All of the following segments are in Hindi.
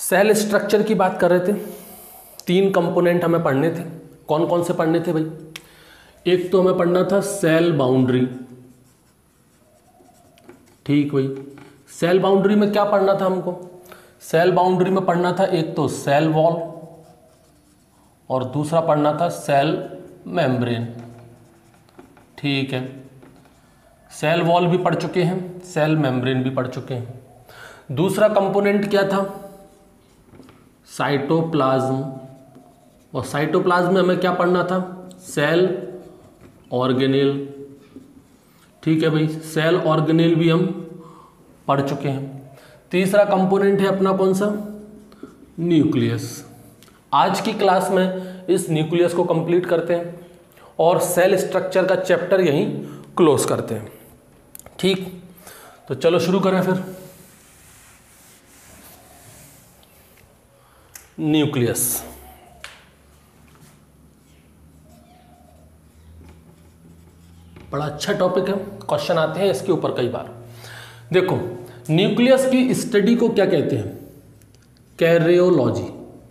सेल स्ट्रक्चर की बात कर रहे थे। 3 कंपोनेंट हमें पढ़ने थे। कौन कौन से पढ़ने थे भाई? एक तो हमें पढ़ना था सेल बाउंड्री। ठीक भाई, सेल बाउंड्री में क्या पढ़ना था हमको? सेल बाउंड्री में पढ़ना था एक तो सेल वॉल और दूसरा पढ़ना था सेल मेम्ब्रेन। ठीक है, सेल वॉल भी पढ़ चुके हैं, सेल मेम्ब्रेन भी पढ़ चुके हैं। दूसरा कंपोनेंट क्या था? साइटोप्लाज्म। और साइटोप्लाज्म में हमें क्या पढ़ना था? Cell organelle. ठीक है भाई, सेल ऑर्गेनेल भी हम पढ़ चुके हैं। तीसरा कंपोनेंट है अपना कौन सा? न्यूक्लियस। आज की क्लास में इस न्यूक्लियस को कंप्लीट करते हैं और सेल स्ट्रक्चर का चैप्टर यहीं क्लोज करते हैं। ठीक, तो चलो शुरू करें फिर। न्यूक्लियस, बड़ा अच्छा टॉपिक है, क्वेश्चन आते हैं इसके ऊपर कई बार। देखो, न्यूक्लियस की स्टडी को क्या कहते हैं? कैरियोलॉजी।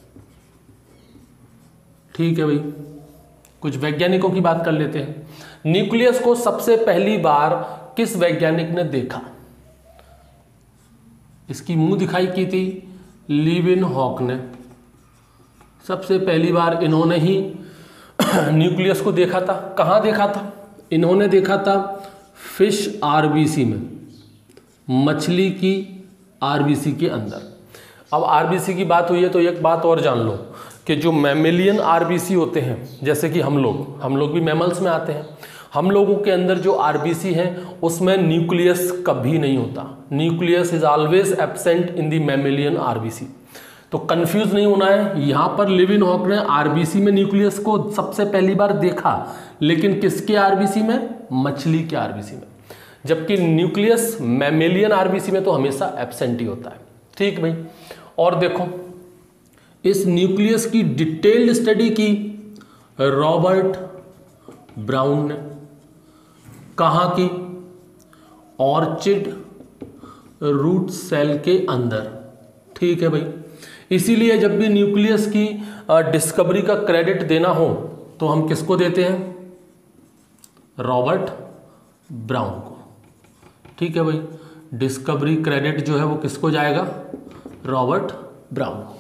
ठीक है भाई, कुछ वैज्ञानिकों की बात कर लेते हैं। न्यूक्लियस को सबसे पहली बार किस वैज्ञानिक ने देखा? इसकी मुंह दिखाई की थी लीवेनहॉक ने। सबसे पहली बार इन्होंने ही न्यूक्लियस को देखा था। कहाँ देखा था? इन्होंने देखा था फिश आरबीसी में, मछली की आरबीसी के अंदर। अब आरबीसी की बात हुई है तो एक बात और जान लो कि जो मैमेलियन आरबीसी होते हैं, जैसे कि हम लोग भी मैमल्स में आते हैं, हम लोगों के अंदर जो आरबीसी है उसमें न्यूक्लियस कभी नहीं होता। Nucleus is always absent in the mammalian RBC. तो कंफ्यूज नहीं होना है, यहाँ पर लीवेनहॉक ने आरबीसी में न्यूक्लियस को सबसे पहली बार देखा, लेकिन किसके आरबीसी में? मछली के आरबीसी में। जबकि न्यूक्लियस मैमेलियन आरबीसी में तो हमेशा एब्सेंट ही होता है। ठीक भाई, और देखो, इस न्यूक्लियस की डिटेल्ड स्टडी की रॉबर्ट ब्राउन ने। कहाँ की? ऑर्चिड रूट सेल के अंदर। ठीक है भाई, इसीलिए जब भी न्यूक्लियस की डिस्कवरी का क्रेडिट देना हो तो हम किसको देते हैं? रॉबर्ट ब्राउन को। ठीक है भाई, डिस्कवरी क्रेडिट जो है वो किसको जाएगा? रॉबर्ट ब्राउन को।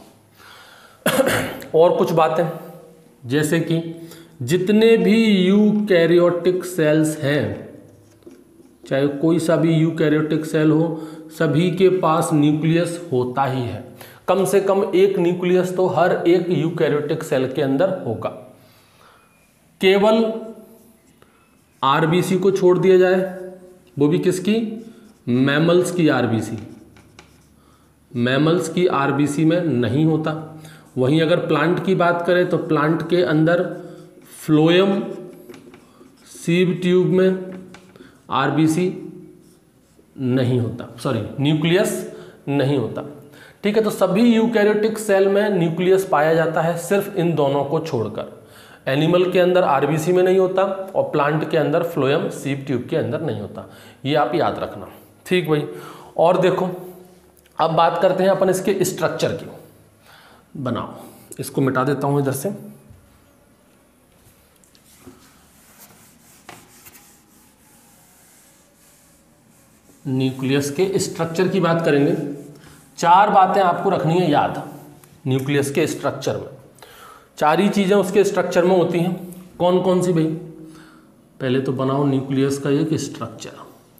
और कुछ बातें, जैसे कि जितने भी यूकैरियोटिक सेल्स हैं, चाहे कोई सा भी यूकैरियोटिक सेल हो, सभी के पास न्यूक्लियस होता ही है। कम से कम एक न्यूक्लियस तो हर एक यूकैरियोटिक सेल के अंदर होगा। केवल आरबीसी को छोड़ दिया जाए, वो भी किसकी? मैमल्स की आरबीसी। मैमल्स की आरबीसी में नहीं होता। वहीं अगर प्लांट की बात करें तो प्लांट के अंदर फ्लोएम सीव ट्यूब में आरबीसी नहीं होता, सॉरी न्यूक्लियस नहीं होता। ठीक है, तो सभी यूकैरियोटिक सेल में न्यूक्लियस पाया जाता है, सिर्फ इन दोनों को छोड़कर। एनिमल के अंदर आरबीसी में नहीं होता और प्लांट के अंदर फ्लोएम सीव ट्यूब के अंदर नहीं होता। ये आप याद रखना। ठीक भाई, और देखो, अब बात करते हैं अपन इसके स्ट्रक्चर की। बनाओ, इसको मिटा देता हूं इधर से। न्यूक्लियस के स्ट्रक्चर की बात करेंगे। 4 बातें आपको रखनी है याद न्यूक्लियस के स्ट्रक्चर में। 4 ही चीज़ें उसके स्ट्रक्चर में होती हैं। कौन कौन सी भाई? पहले तो बनाओ न्यूक्लियस का एक स्ट्रक्चर।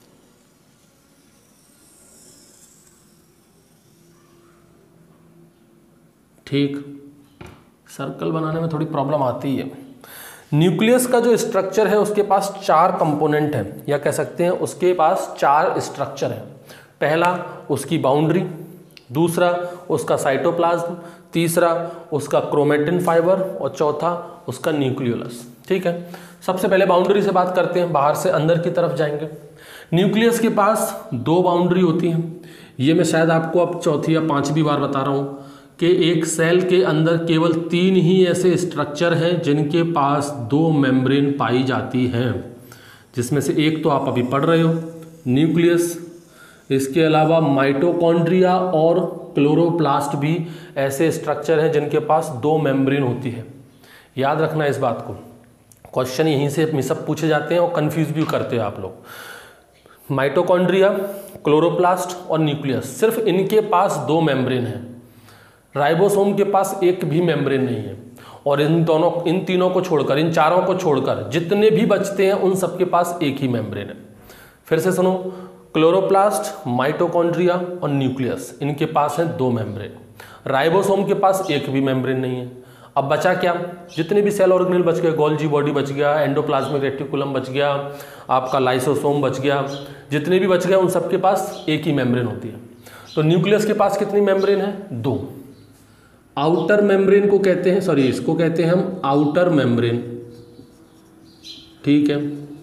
ठीक, सर्कल बनाने में थोड़ी प्रॉब्लम आती है। न्यूक्लियस का जो स्ट्रक्चर है उसके पास 4 कंपोनेंट हैं, या कह सकते हैं उसके पास 4 स्ट्रक्चर हैं। पहला उसकी बाउंड्री, दूसरा उसका साइटोप्लाज्म, तीसरा उसका क्रोमेटिन फाइबर और चौथा उसका न्यूक्लियोलस। ठीक है, सबसे पहले बाउंड्री से बात करते हैं, बाहर से अंदर की तरफ जाएंगे। न्यूक्लियस के पास 2 बाउंड्री होती हैं। ये मैं शायद आपको अब चौथी या 5वीं बार बता रहा हूँ कि एक सेल के अंदर केवल 3 ही ऐसे स्ट्रक्चर हैं जिनके पास 2 मेम्ब्रेन पाई जाती हैं, जिसमें से एक तो आप अभी पढ़ रहे हो, न्यूक्लियस। इसके अलावा माइटोकॉन्ड्रिया और क्लोरोप्लास्ट भी ऐसे स्ट्रक्चर हैं जिनके पास 2 मेम्ब्रेन होती है। याद रखना इस बात को, क्वेश्चन यहीं से सब पूछे जाते हैं और कंफ्यूज भी करते हैं आप लोग। माइटोकॉन्ड्रिया, क्लोरोप्लास्ट और न्यूक्लियस, सिर्फ इनके पास 2 मेम्ब्रेन हैं। राइबोसोम के पास एक भी मेम्ब्रेन नहीं है। और इन तीनों को छोड़कर, इन चारों को छोड़कर जितने भी बचते हैं उन सबके पास एक ही मेम्ब्रेन है। फिर से सुनो, क्लोरोप्लास्ट, माइटोकॉन्ड्रिया और न्यूक्लियस, इनके पास है 2 मेम्ब्रेन। राइबोसोम के पास एक भी मेम्ब्रेन नहीं है। अब बचा क्या, जितने भी सेल ऑर्गेनेल बच गए, गोल्जी बॉडी बच गया, एंडोप्लाज्मिक रेटिकुलम बच गया, आपका लाइसोसोम बच गया, जितने भी बच गए उन सबके पास एक ही मेम्ब्रेन होती है। तो न्यूक्लियस के पास कितनी मेम्ब्रेन है, 2। आउटर मेम्ब्रेन को कहते हैं, सॉरी इसको कहते हैं हम आउटर मेम्ब्रेन, ठीक है।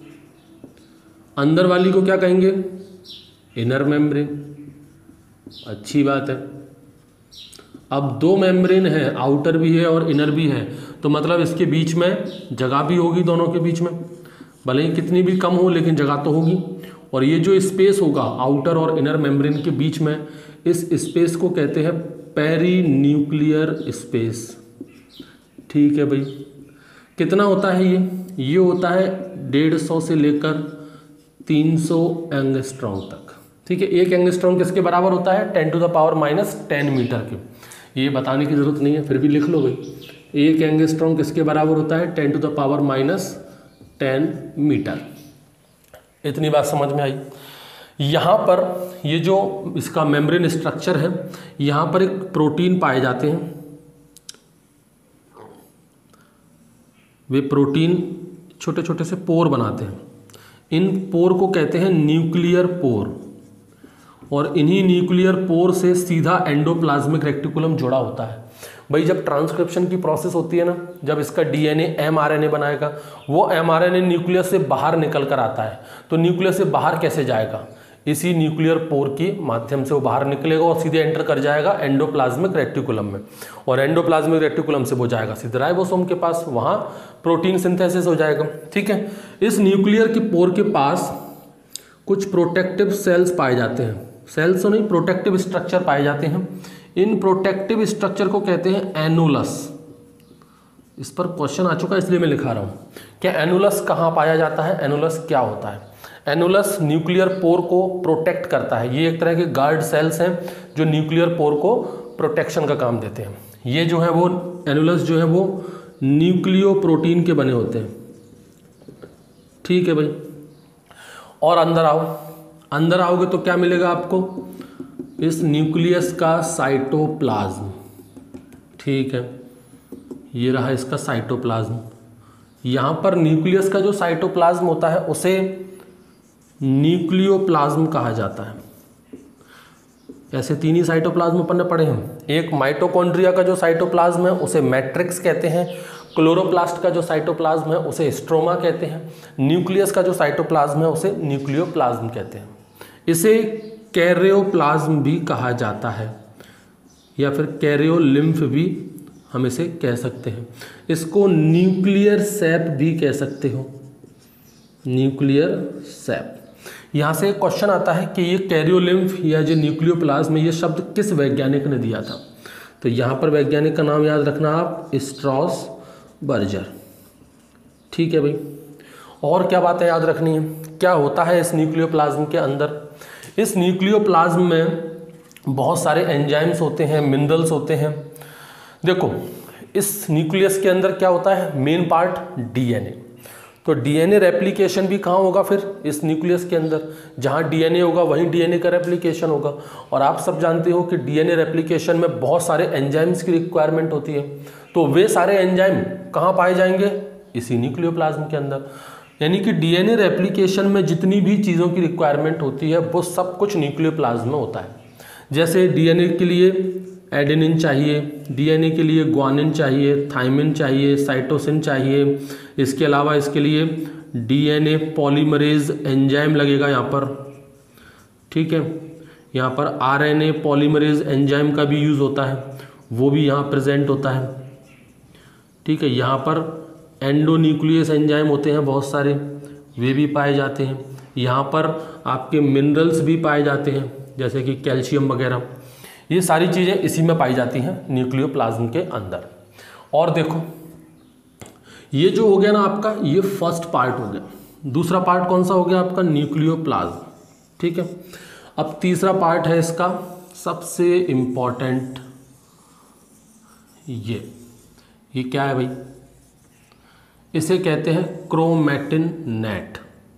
अंदर वाली को क्या कहेंगे, इनर मेम्ब्रेन। अच्छी बात है। अब 2 मेम्ब्रेन है, आउटर भी है और इनर भी है, तो मतलब इसके बीच में जगह भी होगी, दोनों के बीच में भले ही कितनी भी कम हो लेकिन जगह तो होगी। और ये जो स्पेस होगा आउटर और इनर मेम्ब्रेन के बीच में, इस स्पेस को कहते हैं पेरी न्यूक्लियर स्पेस, ठीक है भाई। कितना होता है ये होता है 150 से लेकर 300 एंगस्ट्रॉम तक, ठीक है। 1 एंगस्ट्रॉम किसके बराबर होता है, 10⁻⁻10 मीटर के। ये बताने की ज़रूरत नहीं है, फिर भी लिख लो भाई। 1 एंगस्ट्रॉम किसके बराबर होता है, 10⁻⁻10 मीटर। इतनी बात समझ में आई। यहाँ पर ये जो इसका मेम्ब्रेन स्ट्रक्चर है, यहाँ पर एक प्रोटीन पाए जाते हैं। वे प्रोटीन छोटे छोटे से पोर बनाते हैं। इन पोर को कहते हैं न्यूक्लियर पोर, और इन्हीं न्यूक्लियर पोर से सीधा एंडोप्लाज्मिक रेटिकुलम जुड़ा होता है। भाई जब ट्रांसक्रिप्शन की प्रोसेस होती है ना, जब इसका डीएनए एमआरएनए बनाएगा, वो एमआरएनए न्यूक्लियस से बाहर निकल कर आता है। तो न्यूक्लियस से बाहर कैसे जाएगा, इसी न्यूक्लियर पोर के माध्यम से वो बाहर निकलेगा और सीधे एंटर कर जाएगा एंडोप्लाज्मिक रेटिकुलम में। और एंडोप्लाज्मिक रेटिकुलम से वो जाएगा सीधे राइबोसोम के पास, वहाँ प्रोटीन सिंथेसिस हो जाएगा, ठीक है। इस न्यूक्लियर के पोर के पास कुछ प्रोटेक्टिव सेल्स पाए जाते हैं, सेल्स तो नहीं, प्रोटेक्टिव स्ट्रक्चर पाए जाते हैं। इन प्रोटेक्टिव स्ट्रक्चर को कहते हैं एनुलस। इस पर क्वेश्चन आ चुका है इसलिए मैं लिखा रहा हूँ। क्या एनुलस कहाँ पाया जाता है, एनुलस क्या होता है। एनुलस न्यूक्लियर पोर को प्रोटेक्ट करता है। ये एक तरह के गार्ड सेल्स हैं जो न्यूक्लियर पोर को प्रोटेक्शन का काम देते हैं। ये जो है वो एनुलस जो है वो न्यूक्लियो प्रोटीन के बने होते हैं, ठीक है भाई। और अंदर आओ, अंदर आओगे तो क्या मिलेगा आपको, इस न्यूक्लियस का साइटोप्लाज्म, ठीक है। ये रहा इसका साइटोप्लाज्म। यहाँ पर न्यूक्लियस का जो साइटोप्लाज्म होता है उसे न्यूक्लियोप्लाज्म कहा जाता है। ऐसे 3 ही साइटोप्लाज्म अपन ने पढ़े हैं। एक माइटोकॉन्ड्रिया का जो साइटोप्लाज्म है उसे मैट्रिक्स कहते हैं, क्लोरोप्लास्ट का जो साइटोप्लाज्म है उसे स्ट्रोमा कहते हैं, न्यूक्लियस का जो साइटोप्लाज्म है उसे न्यूक्लियोप्लाज्म कहते हैं। इसे कैरियोप्लाज्म भी कहा जाता है, या फिर कैरियोलिम्फ भी हम इसे कह सकते हैं। इसको न्यूक्लियर सैप भी कह सकते हो, न्यूक्लियर सैप। यहाँ से एक क्वेश्चन आता है कि ये कैरियोलिम्फ या जो न्यूक्लियोप्लाज्म, ये शब्द किस वैज्ञानिक ने दिया था। तो यहाँ पर वैज्ञानिक का नाम याद रखना आप, स्ट्रॉसबर्जर, ठीक है भाई। और क्या बातें याद रखनी है, क्या होता है इस न्यूक्लियोप्लाज्म के अंदर। इस न्यूक्लियोप्लाज्म में बहुत सारे एंजाइम्स होते हैं, मिनरल्स होते हैं। देखो इस न्यूक्लियस के अंदर क्या होता है, मेन पार्ट डीएनए। तो डीएनए रेप्लिकेशन भी कहाँ होगा, फिर इस न्यूक्लियस के अंदर। जहाँ डीएनए होगा वहीं डीएनए का रेप्लिकेशन होगा। और आप सब जानते हो कि डीएनए रेप्लिकेशन में बहुत सारे एंजाइम्स की रिक्वायरमेंट होती है। तो वे सारे एंजाइम कहाँ पाए जाएंगे, इसी न्यूक्लियोप्लाज्म के अंदर। यानी कि डीएनए रेप्लिकेशन में जितनी भी चीज़ों की रिक्वायरमेंट होती है वो सब कुछ न्यूक्लियोप्लाज्म में होता है। जैसे डीएनए के लिए एडेनिन चाहिए, डीएनए के लिए ग्वानिन चाहिए, थाइमिन चाहिए, साइटोसिन चाहिए। इसके अलावा इसके लिए डीएनए पॉलीमरेज एंजाइम लगेगा यहाँ पर, ठीक है। यहाँ पर आरएनए पॉलीमरेज एंजाइम का भी यूज़ होता है, वो भी यहाँ प्रेजेंट होता है, ठीक है। यहाँ पर एंडोन्यूक्लियस एंजाइम होते हैं बहुत सारे, वे भी पाए जाते हैं। यहाँ पर आपके मिनरल्स भी पाए जाते हैं जैसे कि कैल्शियम वगैरह। ये सारी चीज़ें इसी में पाई जाती हैं न्यूक्लियोप्लाज्म के अंदर। और देखो ये जो हो गया ना आपका, ये फर्स्ट पार्ट हो गया। दूसरा पार्ट कौन सा हो गया आपका? न्यूक्लियोप्लाज्म। ठीक है, अब तीसरा पार्ट है इसका सबसे इम्पॉर्टेंट, ये क्या है भाई? इसे कहते हैं क्रोमैटिन नेट।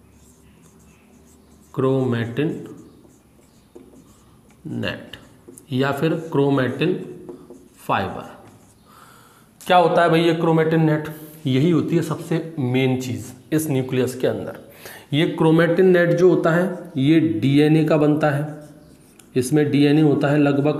क्रोमैटिन नेट या फिर क्रोमैटिन फाइबर। क्या होता है भाई ये क्रोमैटिन नेट? यही होती है सबसे मेन चीज़ इस न्यूक्लियस के अंदर। ये क्रोमैटिन नेट जो होता है ये डीएनए का बनता है। इसमें डीएनए होता है लगभग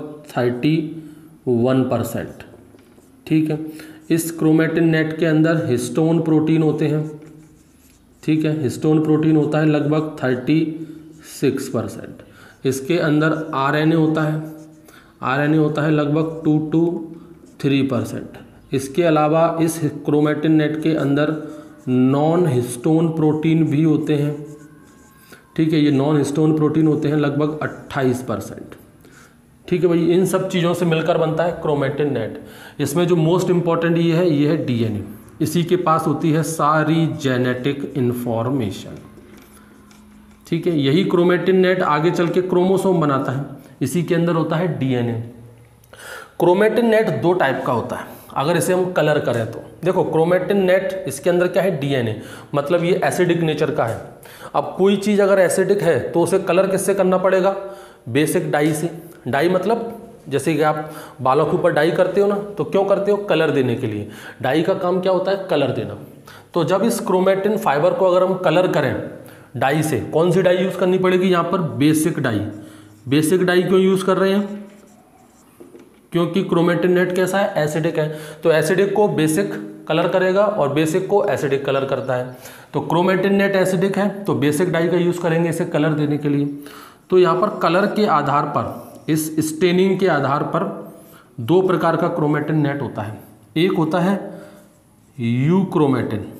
31%। ठीक है, इस क्रोमैटिन नेट के अंदर हिस्टोन प्रोटीन होते हैं। ठीक है, हिस्टोन प्रोटीन होता है लगभग 36%। इसके अंदर आरएनए होता है, आरएनए होता है लगभग 2 to 3%। इसके अलावा इस क्रोमैटिन नेट के अंदर नॉन हिस्टोन प्रोटीन भी होते हैं। ठीक है, ये नॉन हिस्टोन प्रोटीन होते हैं लगभग 28%। ठीक है भाई, इन सब चीज़ों से मिलकर बनता है क्रोमैटिन नेट। इसमें जो मोस्ट इम्पॉर्टेंट ये है डीएनए। इसी के पास होती है सारी जेनेटिक इन्फॉर्मेशन। ठीक है, यही क्रोमैटिन नेट आगे चल के क्रोमोसोम बनाता है। इसी के अंदर होता है डीएनए। क्रोमैटिन नेट 2 टाइप का होता है। अगर इसे हम कलर करें तो देखो, क्रोमैटिन नेट इसके अंदर क्या है? डीएनए, मतलब ये एसिडिक नेचर का है। अब कोई चीज़ अगर एसिडिक है तो उसे कलर किससे करना पड़ेगा? बेसिक डाई से। डाई मतलब जैसे कि आप बालों के ऊपर डाई करते हो ना, तो क्यों करते हो? कलर देने के लिए। डाई का काम क्या होता है? कलर देना। तो जब इस क्रोमैटिन फाइबर को अगर हम कलर करें डाई से, कौन सी डाई यूज़ करनी पड़ेगी? यहाँ पर बेसिक डाई। बेसिक डाई क्यों यूज़ कर रहे हैं? क्योंकि क्रोमैटिन नेट कैसा है? एसिडिक है। तो एसिडिक को बेसिक कलर करेगा और बेसिक को एसिडिक कलर करता है। तो क्रोमैटिन नेट एसिडिक है तो बेसिक डाई का यूज़ करेंगे इसे कलर देने के लिए। तो यहाँ पर कलर के आधार पर, इस स्टेनिंग के आधार पर 2 प्रकार का क्रोमैटिन नेट होता है। एक होता है यूक्रोमैटिन,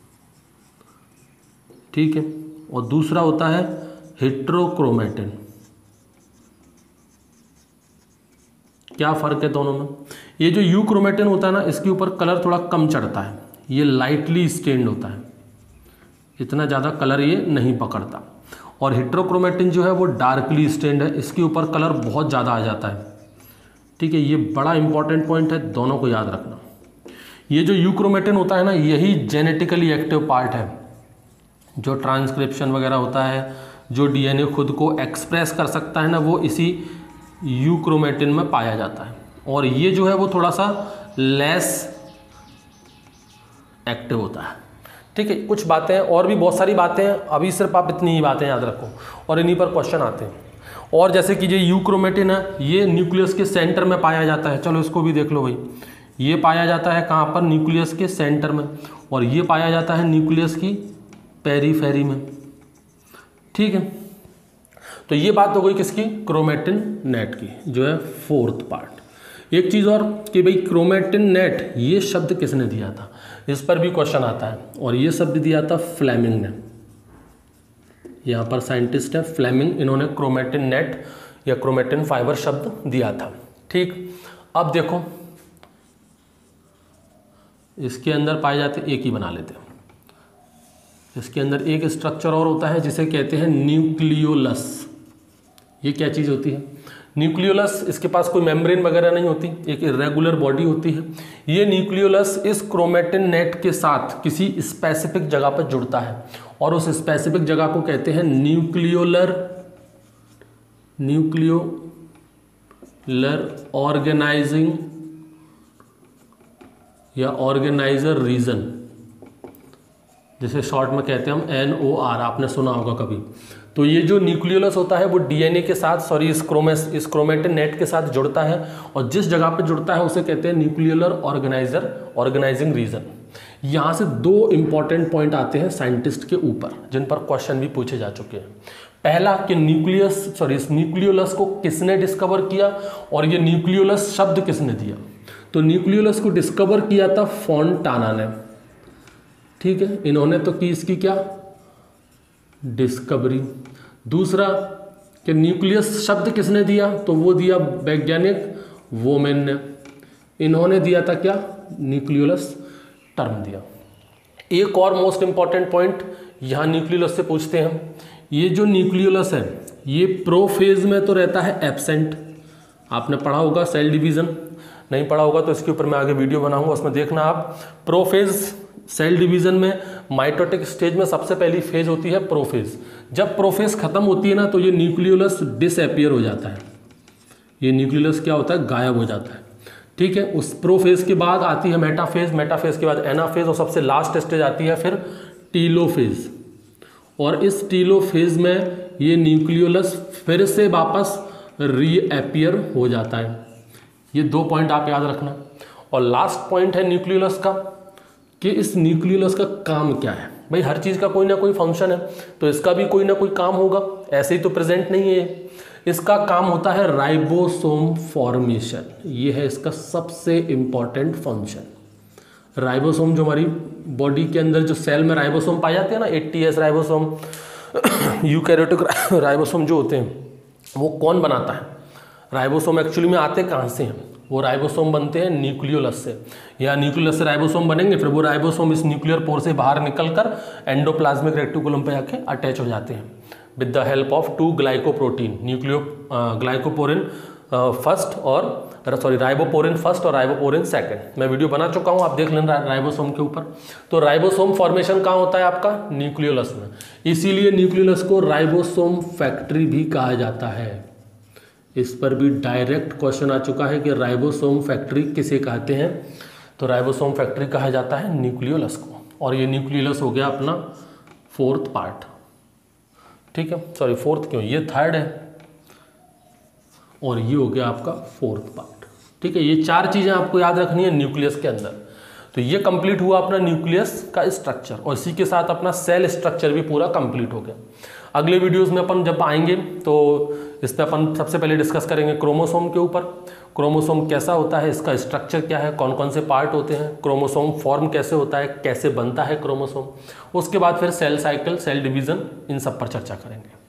ठीक है, और दूसरा होता है हेट्रोक्रोमैटिन। क्या फ़र्क है दोनों में? ये जो यूक्रोमैटिन होता है ना, इसके ऊपर कलर थोड़ा कम चढ़ता है। ये लाइटली स्टेन्ड होता है, इतना ज़्यादा कलर ये नहीं पकड़ता। और हेट्रोक्रोमैटिन जो है वो डार्कली स्टेन्ड है, इसके ऊपर कलर बहुत ज़्यादा आ जाता है। ठीक है, ये बड़ा इंपॉर्टेंट पॉइंट है, दोनों को याद रखना। ये जो यूक्रोमैटिन होता है ना, यही जेनेटिकली एक्टिव पार्ट है। जो ट्रांसक्रिप्शन वगैरह होता है, जो डीएनए खुद को एक्सप्रेस कर सकता है ना, वो इसी यूक्रोमैटिन में पाया जाता है। और ये जो है वो थोड़ा सा लेस एक्टिव होता है। ठीक है, कुछ बातें और भी बहुत सारी बातें हैं, अभी सिर्फ आप इतनी ही बातें याद रखो और इन्हीं पर क्वेश्चन आते हैं। और जैसे कि ये यूक्रोमैटिन है, ये न्यूक्लियस के सेंटर में पाया जाता है। चलो इसको भी देख लो भाई। ये पाया जाता है कहाँ पर? न्यूक्लियस के सेंटर में। और ये पाया जाता है न्यूक्लियस की पेरीफेरी में। ठीक है, तो ये बात हो गई किसकी? क्रोमैटिन नेट की, जो है 4th पार्ट। एक चीज़ और कि भाई क्रोमैटिन नेट ये शब्द किसने दिया था? इस पर भी क्वेश्चन आता है। और ये शब्द दिया था फ्लेमिंग ने। यहाँ पर साइंटिस्ट है फ्लेमिंग, इन्होंने क्रोमैटिन नेट या क्रोमैटिन फाइबर शब्द दिया था। ठीक, अब देखो इसके अंदर पाए जाते, एक ही बना लेते हैं। इसके अंदर एक स्ट्रक्चर और होता है जिसे कहते हैं न्यूक्लियोलस। ये क्या चीज़ होती है? न्यूक्लियोलस, इसके पास कोई मेम्ब्रेन वगैरह नहीं होती, एक इरेगुलर बॉडी होती है। ये न्यूक्लियोलस इस क्रोमैटिन नेट के साथ किसी स्पेसिफिक जगह पर जुड़ता है और उस स्पेसिफिक जगह को कहते हैं न्यूक्लियोलर ऑर्गेनाइजिंग या ऑर्गेनाइजर रीजन, जिसे शॉर्ट में कहते हैं हम NOR, आपने सुना होगा कभी। तो ये जो न्यूक्लियोलस होता है वो डीएनए के साथ, इस क्रोमैटिन नेट के साथ जुड़ता है और जिस जगह पे जुड़ता है उसे कहते हैं न्यूक्लियोलर ऑर्गेनाइजिंग रीजन। यहाँ से 2 इंपॉर्टेंट पॉइंट आते हैं साइंटिस्ट के ऊपर, जिन पर क्वेश्चन भी पूछे जा चुके हैं। पहला कि इस न्यूक्लियोलस को किसने डिस्कवर किया और ये न्यूक्लियोलस शब्द किसने दिया? तो न्यूक्लियोलस को डिस्कवर किया था फॉन्टाना ने। ठीक है, इन्होंने तो की इसकी क्या? डिस्कवरी। दूसरा कि न्यूक्लियस शब्द किसने दिया, तो वो दिया वैज्ञानिक वोमेन ने। इन्होंने दिया था क्या, न्यूक्लियोलस टर्म दिया। एक और मोस्ट इंपॉर्टेंट पॉइंट यहाँ न्यूक्लियोलस से पूछते हैं, ये जो न्यूक्लियोलस है ये प्रोफेज में तो रहता है एब्सेंट। आपने पढ़ा होगा सेल डिवीजन, नहीं पढ़ा होगा तो इसके ऊपर मैं आगे वीडियो बनाऊंगा, उसमें देखना आप। प्रोफेज सेल डिवीजन में माइटोटिक स्टेज में सबसे पहली फेज होती है प्रोफेज। जब प्रोफेज खत्म होती है ना तो ये न्यूक्लियोलस डिसअपियर हो जाता है, ये न्यूक्लियोलस क्या होता है, गायब हो जाता है। ठीक है, उस प्रोफेज के बाद आती है मेटाफेज, मेटाफेज के बाद एनाफेज और सबसे लास्ट स्टेज आती है फिर टीलोफेज। और इस टीलोफेज में ये न्यूक्लियोलस फिर से वापस रीअपियर हो जाता है। ये 2 पॉइंट आप याद रखना। और लास्ट पॉइंट है न्यूक्लियोलस का कि इस न्यूक्लियोलस का काम क्या है। भाई हर चीज़ का कोई ना कोई फंक्शन है, तो इसका भी कोई ना कोई काम होगा, ऐसे ही तो प्रेजेंट नहीं है। इसका काम होता है राइबोसोम फॉर्मेशन, ये है इसका सबसे इंपॉर्टेंट फंक्शन। राइबोसोम जो हमारी बॉडी के अंदर जो सेल में राइबोसोम पाए जाते हैं ना, 80S राइबोसोम, यूकैरियोटिक राइबोसोम जो होते हैं, वो कौन बनाता है। राइबोसोम एक्चुअली में आते कहाँ से हैं, वो राइबोसोम बनते हैं न्यूक्लियोलस से, या न्यूक्लियोलस से राइबोसोम बनेंगे, फिर वो राइबोसोम इस न्यूक्लियर पोर से बाहर निकलकर एंडोप्लाज्मिक रेटिकुलम पे आके अटैच हो जाते हैं with the help of 2 glycoprotein, glycophorin first और राइबोपोरिन फर्स्ट और राइबोपोरिन सेकंड। मैं वीडियो बना चुका हूँ, आप देख लेना राइबोसोम के ऊपर। तो राइबोसोम फॉर्मेशन कहाँ होता है आपका, न्यूक्लियोलस में। इसीलिए न्यूक्लियोलस को राइबोसोम फैक्ट्री भी कहा जाता है। इस पर भी डायरेक्ट क्वेश्चन आ चुका है कि राइबोसोम फैक्ट्री किसे कहते हैं, तो राइबोसोम फैक्ट्री कहा जाता है न्यूक्लियोलस को। और ये न्यूक्लियोलस हो गया अपना 4th पार्ट। ठीक है, सॉरी 4th क्यों, ये 3rd है और ये हो गया आपका 4th पार्ट। ठीक है, ये 4 चीज़ें आपको याद रखनी है न्यूक्लियस के अंदर। तो ये कंप्लीट हुआ अपना न्यूक्लियस का स्ट्रक्चर, और इसी के साथ अपना सेल स्ट्रक्चर भी पूरा कंप्लीट हो गया। अगले वीडियोस में अपन जब आएंगे तो इस पर अपन सबसे पहले डिस्कस करेंगे क्रोमोसोम के ऊपर। क्रोमोसोम कैसा होता है, इसका स्ट्रक्चर क्या है, कौन कौन से पार्ट होते हैं, क्रोमोसोम फॉर्म कैसे होता है, कैसे बनता है क्रोमोसोम। उसके बाद फिर सेल साइकिल, सेल डिवीज़न, इन सब पर चर्चा करेंगे।